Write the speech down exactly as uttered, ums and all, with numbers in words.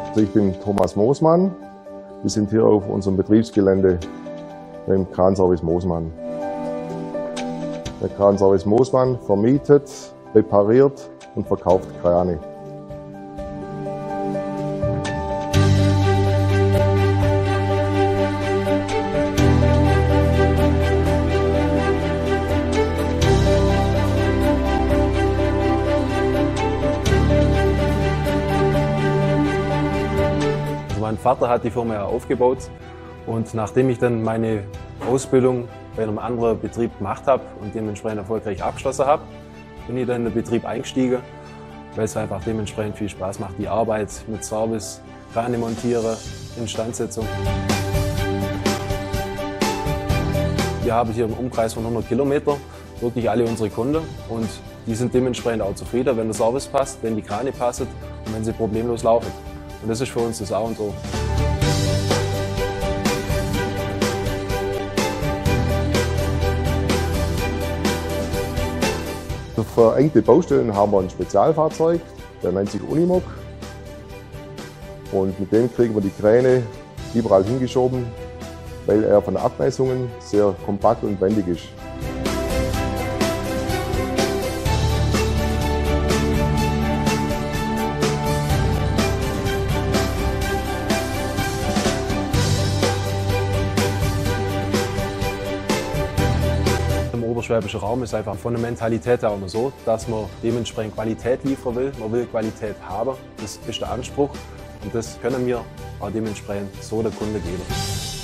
Also ich bin Thomas Moosmann. Wir sind hier auf unserem Betriebsgelände beim Kranservice Moosmann. Der Kranservice Moosmann vermietet, repariert und verkauft Krane. Mein Vater hat die Firma ja aufgebaut und nachdem ich dann meine Ausbildung bei einem anderen Betrieb gemacht habe und dementsprechend erfolgreich abgeschlossen habe, bin ich dann in den Betrieb eingestiegen, weil es einfach dementsprechend viel Spaß macht, die Arbeit mit Service, Krane montieren, Instandsetzung. Wir haben hier im Umkreis von hundert Kilometern wirklich alle unsere Kunden und die sind dementsprechend auch zufrieden, wenn der Service passt, wenn die Krane passen und wenn sie problemlos laufen. Und das ist für uns das A und O. Für verengte Baustellen haben wir ein Spezialfahrzeug, der nennt sich Unimog. Und mit dem kriegen wir die Kräne überall hingeschoben, weil er von den Abmessungen sehr kompakt und wendig ist. Im oberschwäbischen Raum ist einfach von der Mentalität her immer so, dass man dementsprechend Qualität liefern will. Man will Qualität haben, das ist der Anspruch und das können wir auch dementsprechend so der Kunde geben.